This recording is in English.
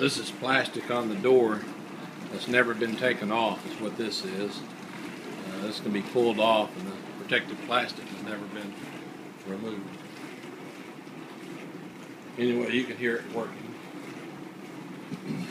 This is plastic on the door that's never been taken off, is what this is. This can be pulled off, and the protective plastic has never been removed. Anyway, you can hear it working.